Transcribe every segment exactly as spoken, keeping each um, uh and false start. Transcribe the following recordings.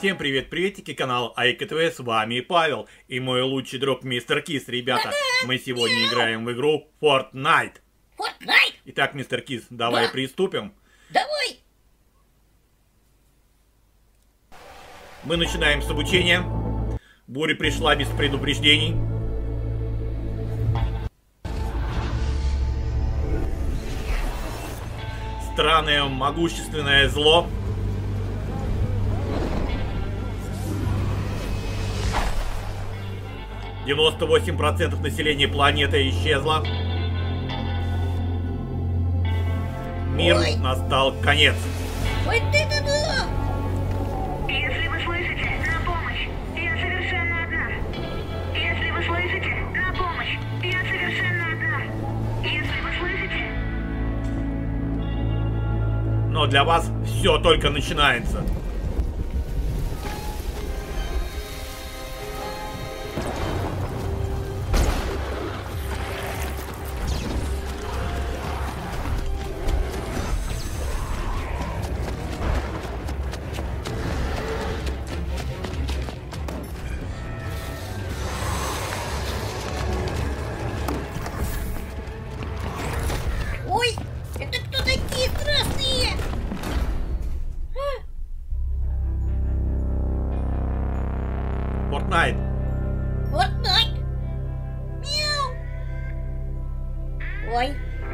Всем привет, приветики, канал АйКТВ, с вами Павел и мой лучший друг Мистер Кис. Ребята, мы сегодня играем в игру Fortnite. Fortnite? Итак, Мистер Кис, давай Да. приступим. Давай! Мы начинаем с обучения. Буря пришла без предупреждений. Странное могущественное зло. девяносто восемь процентов населения планеты исчезло. Мир Ой. настал конец. Вот это да! Если вы слышите, на помощь, я совершенно одна. Если вы слышите, на помощь, я совершенно одна. Если вы слышите... Но для вас все только начинается. Ой, это кто такие страшные? А, Fortnite. Fortnite! Мяу! Ой.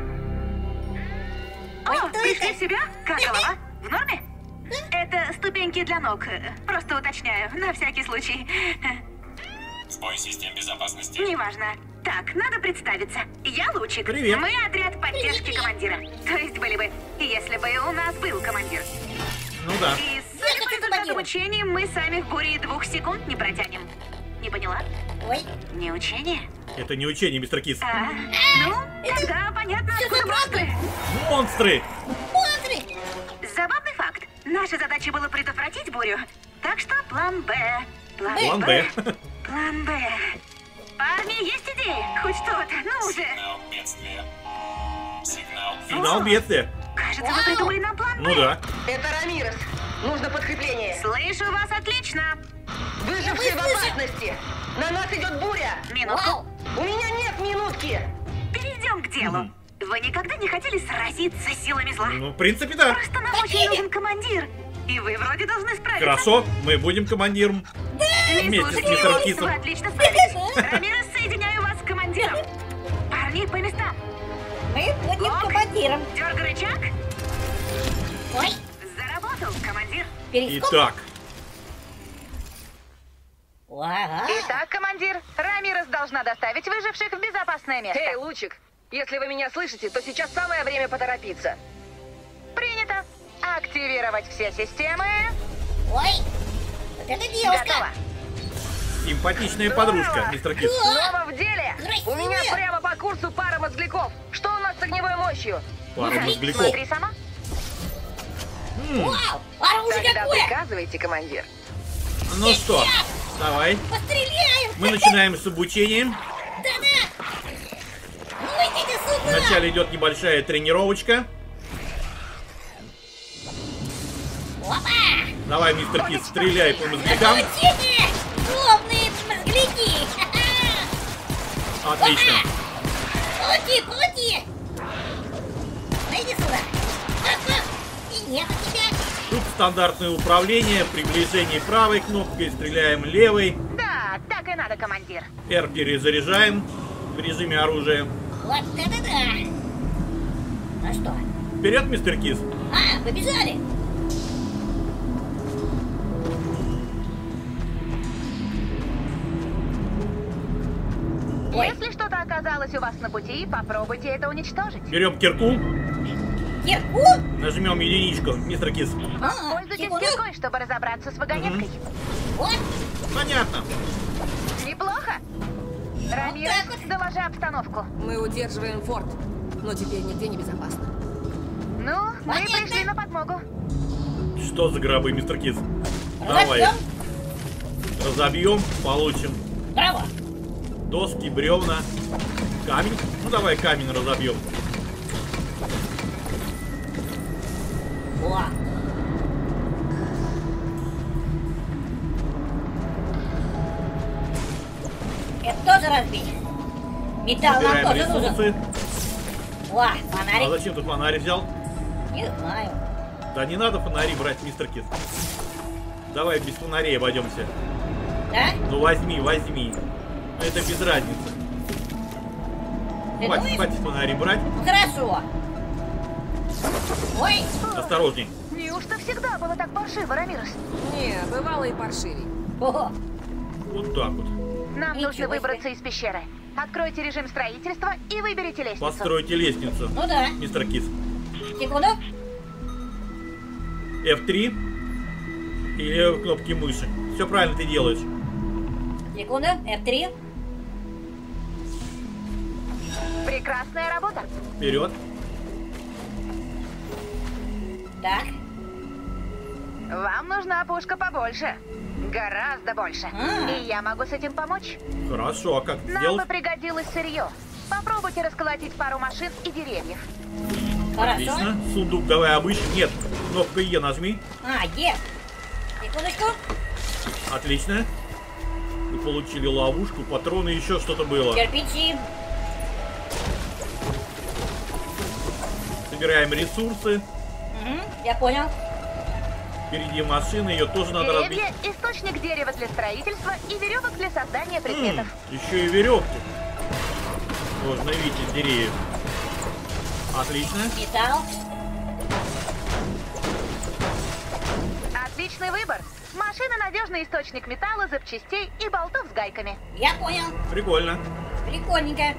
Ой, О, кто пришли это? в себя? Как голова? В норме? Это ступеньки для ног. Просто уточняю, на всякий случай. Сбой систем безопасности. Неважно. Так, надо представиться. Я Лучик. Привет. Мы отряд поддержки Привет. командира. То есть были бы, если бы у нас был командир. Ну да. И Я судя хочу по результатам командира. учений, мы сами в буре и двух секунд не протянем. Не поняла? Ой, Не учение? Это не учение, Мистер Кис. А, ну, тогда понятно, Всё откуда забавно. монстры. Монстры! смотри! Забавный факт. Наша задача была предотвратить бурю. Так что план Б. План, План Б. План Б. Парни, есть идеи? Хоть что-то, ну уже. Сигнал бедствия. Сигнал. Сигнал бедствия. Кажется, вы Вау. придумали нам план Б. Ну да. Это Рамирес. Нужно подкрепление. Слышу вас отлично. Выжившие в Вы слышите? опасности. На нас идет буря. Минутку. Вау! У меня нет минутки. Перейдем к делу. Мгм. Вы никогда не хотели сразиться с силами зла? Ну, в принципе, да. Просто нам очень нужен командир. И вы вроде должны справиться. Хорошо, мы будем командиром. Не Вместе с слушайте мистером его, Кисом. вы отлично справились. Рамирес, соединяю вас с командиром. Парни, по местам. Мы будем Ок. командиром. Дергай рычаг. Ой, Заработал, командир. перископ. Итак, Ага. Итак, командир, Рамирес должна доставить выживших в безопасное место. Эй, Лучик, если вы меня слышите, то сейчас самое время поторопиться. Принято. Активировать все системы. Ой, вот это девушка. Готово. симпатичная подружка, Мистер Кис. Снова в деле. Красивая. У меня прямо по курсу пара мозгляков. Что у нас с огневой мощью? Пара мозгляков. Смотри сама. М, Вау, оружие Тогда какое! приказывайте, командир. Ну что, давай. Постреляем! Мы начинаем с обучения. Да-да! Ну идите сюда! Вначале идет небольшая тренировочка. Опа! Давай, Мистер Кис, стреляй по мозглякам. Получите! Злобные мозгляки! Ха-ха! Отлично. Опа! Получи, получи! Иди сюда! Ага! И нет у тебя! Тут стандартное управление, приближение правой кнопкой, стреляем левой, Да, так и надо, командир. R перезаряжаем в режиме оружия. Вот это да! Ну что? Вперед, Мистер Кис. А, побежали! Ой. Если что-то оказалось у вас на пути, попробуйте это уничтожить. Берем кирку, Кирку? нажмем единичку, Мистер Кис. А, Пользуйтесь секунду. киркой, чтобы разобраться с вагонеткой. Вот, Понятно. Неплохо. Рамирес, так вот. доложи обстановку. Мы удерживаем форт, но теперь нигде не безопасно. Ну, мы Понятно. пришли на подмогу. Что за гробы, Мистер Кис? Давай, разобьем. разобьем, получим Браво! доски, бревна, камень. Ну давай камень разобьем. О! тоже разбить. Металл нам Собираем тоже нужен. ресурсы. О, А фонарик. зачем ты фонарь взял? Не знаю. Да не надо фонари брать, мистер Кис. Давай без фонарей обойдемся. Да? Ну возьми, возьми. Но это без разницы. Ты Хватит, думаешь? хватит фонари брать. Ну, хорошо. Ой, Осторожней. Неужто всегда было так паршиво, Рамирес? Не, бывало и паршивей. о, Вот так вот. Нам Ничего нужно себе. выбраться из пещеры. Откройте режим строительства и выберите лестницу. Постройте лестницу, ну да. мистер Кис. Секунду. эф три или кнопки мыши. Все правильно ты делаешь. Секунду. эф три. Прекрасная работа. Вперед. Так. Вам нужна пушка побольше. Гораздо больше. А. И я могу с этим помочь. Хорошо, а как это Нам сделать? бы пригодилось сырье. Попробуйте расколотить пару машин и деревьев. Хорошо. Отлично. Сундук давай обыщем. Нет, кнопку Е нажми. А, е. Секундочку. Отлично. Мы получили ловушку, патроны, еще что-то было. Кирпичи. Собираем ресурсы. Угу, я понял. Впереди машина, ее тоже надо разбить. Деревья – источник дерева для строительства и веревок для создания предметов. М, еще и веревки. Можно видеть из деревьев. Отлично. Металл. Отличный выбор. Машина – надежный источник металла, запчастей и болтов с гайками. Я понял. Прикольно. Прикольненько.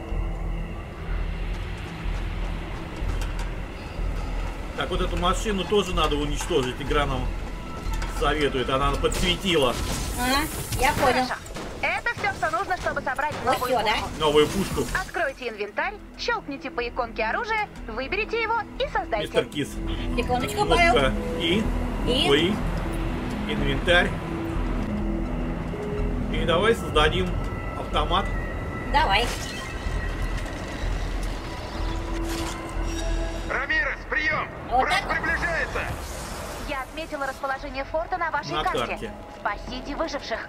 Так, вот эту машину тоже надо уничтожить. Игра нам советует. Она подсветила Ага, я понял. Хорошо. Это все, что нужно, чтобы собрать Ну новую всё, да? пушку. новую пушку. Откройте инвентарь, щелкните по иконке оружия, выберите его и создайте. Мистер Кис. Секундочку, Кнопка Павел. И. И? Ой. Инвентарь. И давай создадим автомат. Давай. Рамирес, прием! Вот Враг так вот. приближается! Я отметила расположение форта на вашей На карте. карте. Спасите выживших.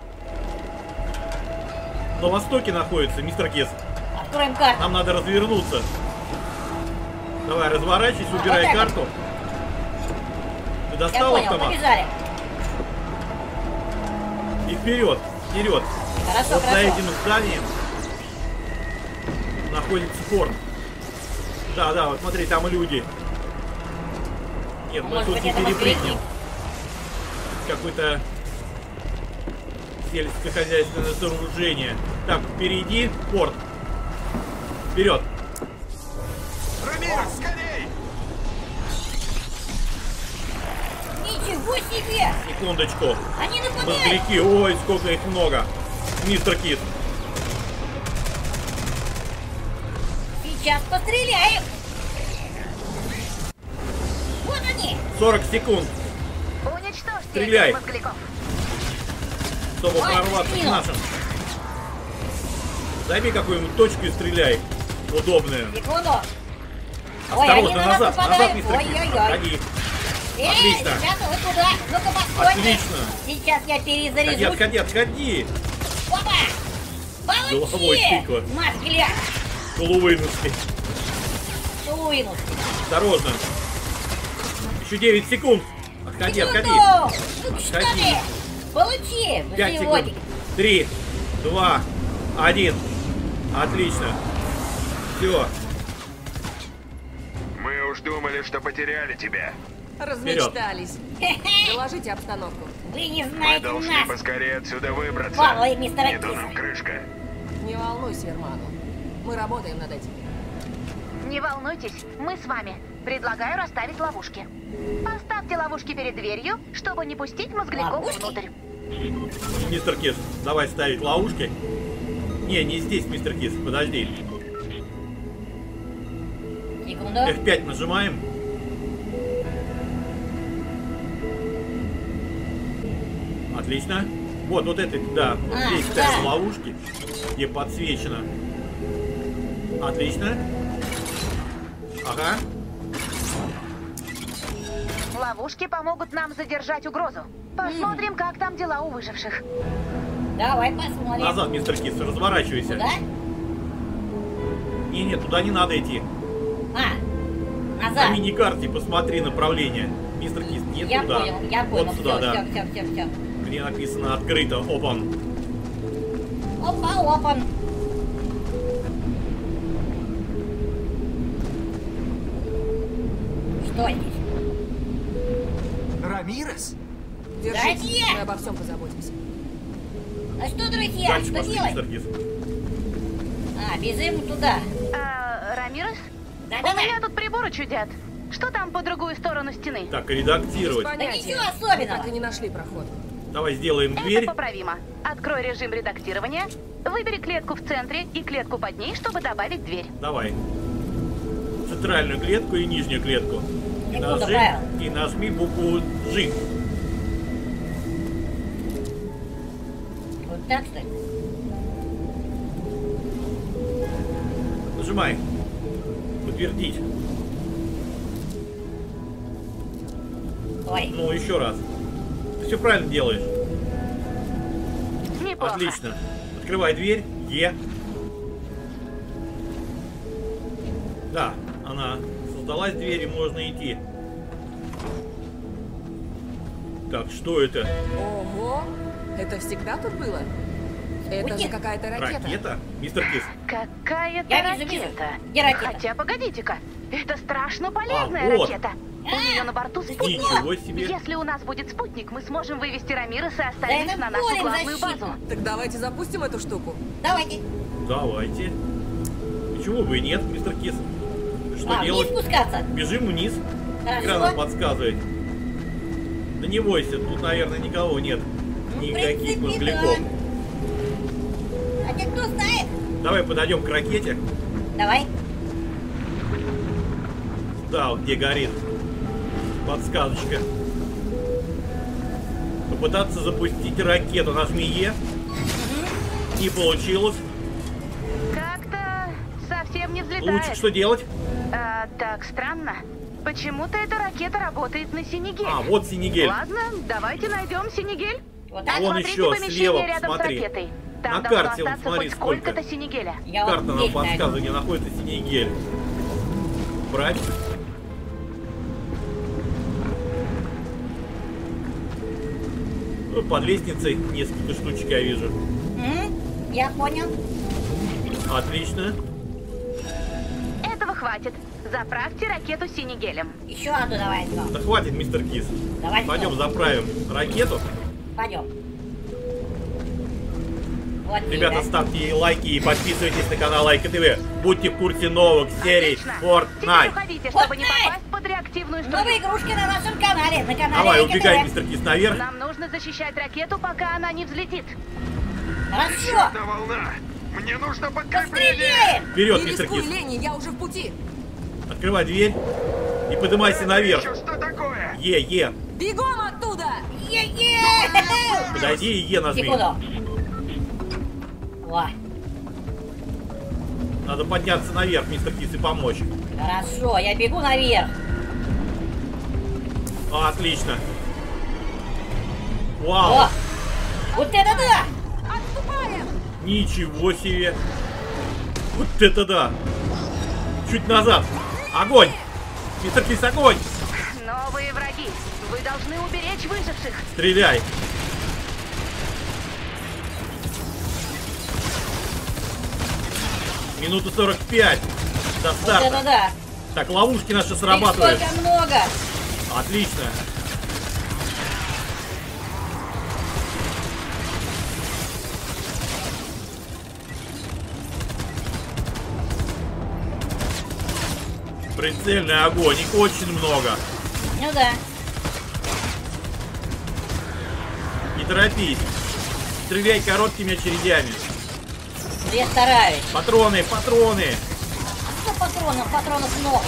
На востоке находится, мистер Кис. Откроем карту. Нам надо развернуться. Давай, разворачивайся, убирай Вот так вот. карту. Ты Я достал понял, автомат? побежали. И вперед, вперед. Хорошо, Вот за хорошо. этим зданием находится форт. Да, да, вот смотри, там люди. Нет, мы Может тут быть, не это может перепрыгнем. перейти. Какое-то сельскохозяйственное сооружение. Так, впереди порт. Вперед. Рамирес, скорей! Ничего себе! Секундочку. Они нападают! Мозгляки, ой, сколько их много. Мистер Кит. Сейчас постреляем! Вот они! сорок секунд, Уничтожьте Стреляй. этих мозгляков. чтобы Ой, прорваться к спину. нашим. Займи какую-нибудь точку и стреляй. Удобную. Секунду! Ой, они Осторожно, на нас назад, назад, нападают! мистер Кит. Ой-ой-ой! Ходи. Эй, Отлично. ребята, вы куда? Ну-ка, постойте! Отлично. Сейчас я Отходи, перезаряжусь! отходи, отходи. Опа! Головой Получи! тыква. Мозгляк! Полувынуски. Суинус! Осторожно. Еще девять секунд. Отходи, отходи. Ну что Отходи. ты? Получи! пять секунд. Животик! три, два, один. Отлично. Все. Мы уж думали, что потеряли тебя. Размечтались. Доложите обстановку. Вы не Мы знаете должны нас! поскорее отсюда выбраться. Павла и мистера Не то нам Киса. крышка. Не волнуйся, Эрману. Мы работаем над этим. Не волнуйтесь, мы с вами. Предлагаю расставить ловушки. Поставьте ловушки перед дверью, чтобы не пустить мозгляков Ловушки? внутрь. Мистер Кис, давай ставить ловушки. Не, не здесь, мистер Кис, подожди. Секунду. эф пять нажимаем. Отлично. Вот, вот это, да. Вот А, здесь сюда. ставим ловушки, где подсвечено. Отлично. Ага. Ловушки помогут нам задержать угрозу. Посмотрим, как там дела у выживших. Давай посмотрим. Назад, мистер Кис, разворачивайся. Куда? Не, нет, туда не надо идти. А, На назад. мини-карте посмотри направление. Мистер Кис, не Я туда. понял, я понял. Вот сюда, все, да. все, все, все, все. Где написано открыто. Опан. Опа, опан. Что здесь? Рамирес? Держись, Друзья! мы обо всем позаботимся. А что, друзья, Дальше что пошли, делать? мистер Кис. А, бежим туда. А, Рамирес? У Да-да-да. меня тут приборы чудят. Что там по другую сторону стены? Так, Без редактировать. понятия. ничего особенного. Мы так и не нашли проход. Давай сделаем Это дверь. поправимо. Открой режим редактирования, выбери клетку в центре и клетку под ней, чтобы добавить дверь. Давай. Центральную клетку и нижнюю клетку. И, Секунду, нажи, Павел. и нажми букву G. Вот так, что ли? Нажимай. Подтвердить. Ой, Ну, еще раз. Ты все правильно делаешь. Неплохо. Отлично. Открывай дверь. Е. Да, она создалась, дверь, и можно идти. Так, что это? Ого! Это всегда тут было? Это же Спутник? какая-то ракета. Ракета? Мистер Кис. Какая-то Я вижу, вижу. ракета. Где ракета? Хотя, погодите-ка, это страшно полезная А, вот. ракета. У нее на борту спутник. Ничего себе. Если у нас будет спутник, мы сможем вывести Рамиреса и Да остальных это на нашу полем главную защиту. базу. Так давайте запустим эту штуку. Давайте. Давайте. Почему бы и нет, мистер Кис? Что А, делать? вниз спускаться. Бежим вниз. Экран нам Хорошо. подсказывает. Да не бойся, тут, наверное, никого нет. Ну, в Никаких принципе, мозгляков. А те кто знает? Давай подойдем к ракете. Давай. Да, вот где горит подсказочка. Попытаться запустить ракету. Нажми Е. Не получилось. Как-то совсем не Лучик, взлетает. что делать? А, так странно. Почему-то эта ракета работает на Синегель. А, вот Синегель. Ладно, давайте найдем Синегель. Вот так. Вон Смотрите еще помещение слева, рядом посмотри. с ракетой. Там На должно карте, вон, остаться смотри, хоть сколько. сколько-то Синегеля. Я Карта вот нам здесь подсказывает, найду. где находится Синегель. Брать. Ну, под лестницей несколько штучек я вижу. М, Я понял. Отлично. Этого хватит. Заправьте ракету Синегелем. Еще одну давай возьмем. Да хватит, мистер Кис. Давай. Пойдем заправим ракету. Пойдем. Вот Ребята, здесь, ставьте лайки и подписывайтесь на канал Лайка ТВ. Будьте в курсе новых серий Отлично. Теперь Fortnite. уходите, чтобы не Fortnite! попасть под реактивную да. струю. Новые игрушки на нашем канале. На канале Давай, Лайка убегай, ТВ. мистер Кис, наверх. Нам нужно защищать ракету, пока она не взлетит. Еще Хорошо. одна волна. Мне нужно подкрепление. Постреляем. Вперед, Не мистер рискуй, Кис. Ленни, я уже в пути. Открывай дверь и поднимайся наверх. Еще что такое? Е, Е. Бегом оттуда! Е-е. Подойди и Е нажми. Секунду. Во. Надо подняться наверх, мистер Кис, и помочь. Хорошо, я бегу наверх. А, отлично. О, Вау. вот это да! Отступаем! Ничего себе. Вот это да. Чуть назад. Огонь. Мистер Кис, огонь. Новые враги. Вы должны уберечь выживших. Стреляй. Минута сорок пять до Вот старта. это да! Так, ловушки наши Их срабатывают. столько много! Отлично. Прицельный огонь, их очень много. Ну да. Не торопись. Стреляй короткими очередями. Я стараюсь. Патроны, патроны. Что патронов? Патронов много.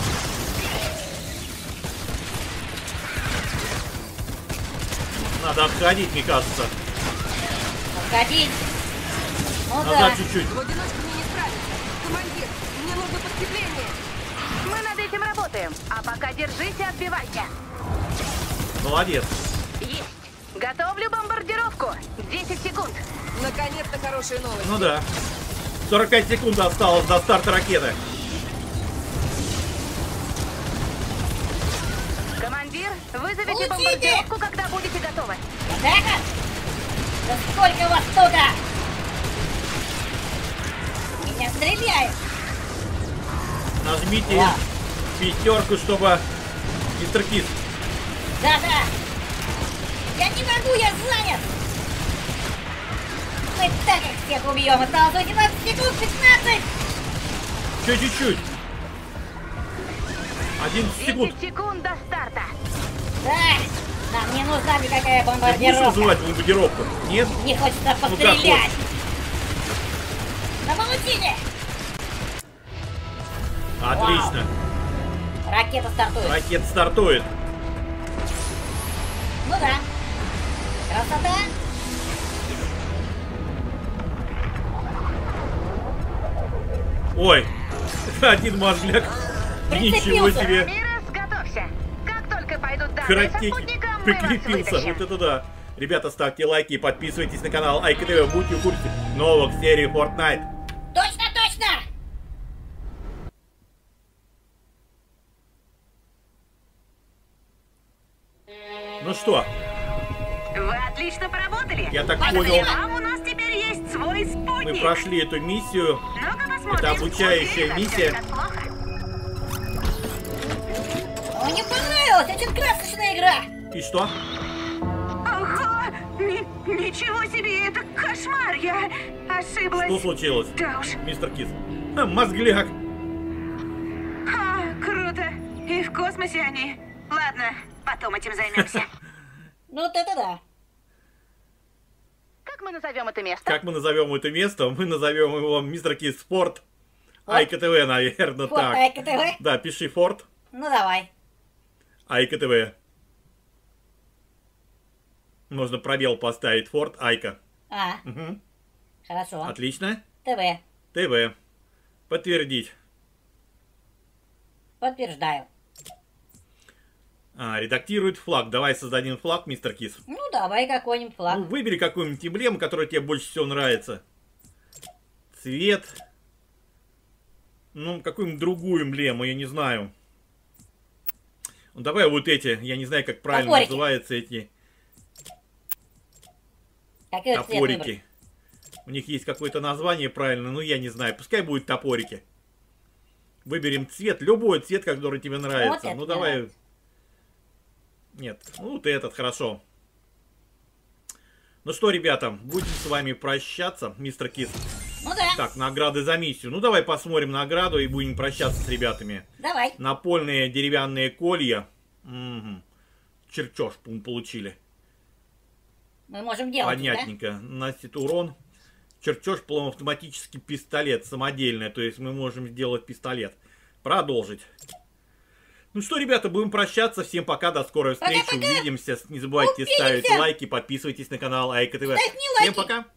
Надо обходить, мне кажется. Обходить. Ну да. Назад чуть-чуть. В одиночку мне не справиться. Командир, мне нужно подкрепление. Мы над этим работаем. А пока держись и отбивайся. Молодец. Есть. Готовлю бомбардировку. десять секунд. Наконец-то хорошие новости. Ну да. сорок пять секунд осталось до старта ракеты. Командир, вызовите Получите! бомбардировку, когда будете готовы. Так? Да сколько вас тут? Меня стреляют. Нажмите Ва. пятерку, чтобы... Мистер Кис. Да-да. Я не могу, я занят. Мы так их всех убьем. Осталось восемнадцать секунд, пятнадцать. Еще чуть-чуть. одиннадцать секунд. десять секунд до старта. Да. Нам не нужна никакая Ты будешь бомбардировка. вызывать бомбардировку? Нет? Не хочется Ну как пострелять. На получили. Отлично. Ракета стартует. Ракета стартует. Ну да. Красота. Ой, один мозгляк. Ничего Прицепился. себе. Мирас, готовься. Как только пойдут К данные со ракете спутника, мы вас прикрепился. вытащим. Вот это да. Ребята, ставьте лайки и подписывайтесь на канал Айка ТВ. Будьте в курсе новых серий Fortnite. Точно, точно. Ну что, Вы отлично поработали. я так Спасибо. понял, А у нас теперь есть свой мы спутник. прошли эту миссию. Ну-ка посмотрим. Это обучающая Уверена, миссия. всё так плохо. Мне понравилась, очень красочная игра. И что? Ого! Ни- ничего себе, это кошмар! Я ошиблась. Что случилось, Да уж. мистер Кис? Ха, мозгляк. А, круто. И в космосе они. Ладно, потом этим займемся. Ну вот это да. Как мы назовем это место? Как мы назовем это место? Мы назовем его мистер Кис Спорт. Айка ТВ, наверное, Вот так. Айка ТВ. Да, пиши Форт. Ну давай. Айка ТВ. Можно пробел поставить. Форт Айка. А, Угу. хорошо. Отлично. ТВ. ТВ. Подтвердить. Подтверждаю. А, редактирует флаг. Давай создадим флаг, мистер Кис. Ну давай какой-нибудь флаг. Ну, выбери какую-нибудь эмблему, которая тебе больше всего нравится. Цвет. Ну, какую-нибудь другую эмблему, я не знаю. Ну, давай вот эти, я не знаю, как правильно Топорики. называются эти Какой цвет выбрать? топорики. У них есть какое-то название правильно, но я не знаю. Пускай будет топорики. Выберем цвет, любой цвет, который тебе нравится. этот Ну, мне давай. нравится. Нет, ну вот этот, хорошо. Ну что, ребята, будем с вами прощаться, мистер Кис. Ну да. Так, награды за миссию. Ну, давай посмотрим награду и будем прощаться с ребятами. Давай. Напольные деревянные колья. Угу. Чертеж, по-моему, получили. Мы можем делать, да? Понятненько. Наносит урон. Чертеж, полуавтоматический пистолет. Самодельный. То есть мы можем сделать пистолет. Продолжить. Ну что, ребята, будем прощаться. Всем пока, до скорой встречи. Пока-пока. Увидимся. Не забывайте Увидимся. ставить лайки, подписывайтесь на канал Айка ТВ. Ставь мне Всем лайки. пока.